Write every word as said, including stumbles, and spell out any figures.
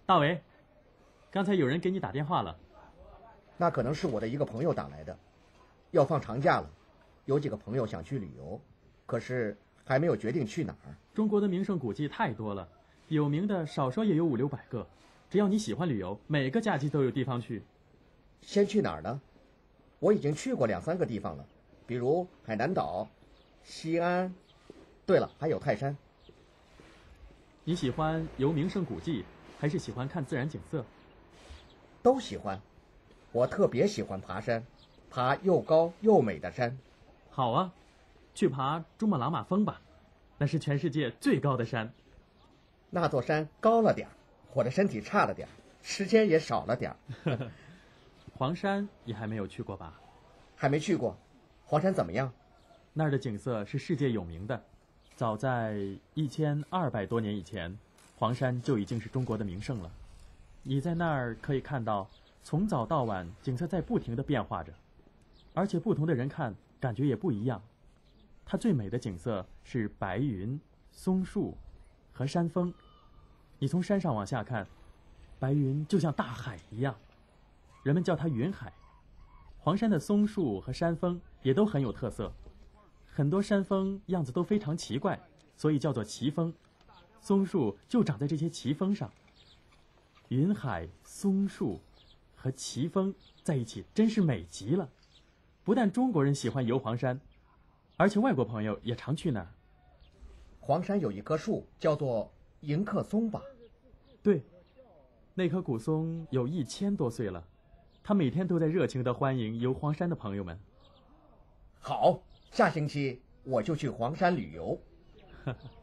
大为，刚才有人给你打电话了。 那可能是我的一个朋友打来的，要放长假了，有几个朋友想去旅游，可是还没有决定去哪儿。 中国的名胜古迹太多了，有名的少说也有五六百个，只要你喜欢旅游，每个假期都有地方去。 先去哪儿呢？我已经去过两三个地方了，比如海南岛、西安，对了，还有泰山。 你喜欢游名胜古迹，还是喜欢看自然景色？ 都喜欢。我特别喜欢爬山，爬又高又美的山。 好啊，去爬珠穆朗玛峰吧，那是全世界最高的山。 那座山高了点儿，我的身体差了点儿，时间也少了点儿。 黄山你还没有去过吧？ 还没去过。黄山怎么样？ 那儿的景色是世界有名的，早在一千二百多年以前，黄山就已经是中国的名胜了。你在那儿可以看到，从早到晚景色在不停地变化着，而且不同的人看感觉也不一样。它最美的景色是白云、松树和山峰。你从山上往下看，白云就像大海一样，人们叫它云海。黄山的松树和山峰也都很有特色，很多山峰样子都非常奇怪，所以叫做奇峰。松树就长在这些奇峰上。云海、松树和奇峰在一起真是美极了。不但中国人喜欢游黄山，而且外国朋友也常去那儿。 黄山有一棵树叫做迎客松吧？ 对，那棵古松有一千多岁了，它每天都在热情地欢迎游黄山的朋友们。 好，下星期我就去黄山旅游。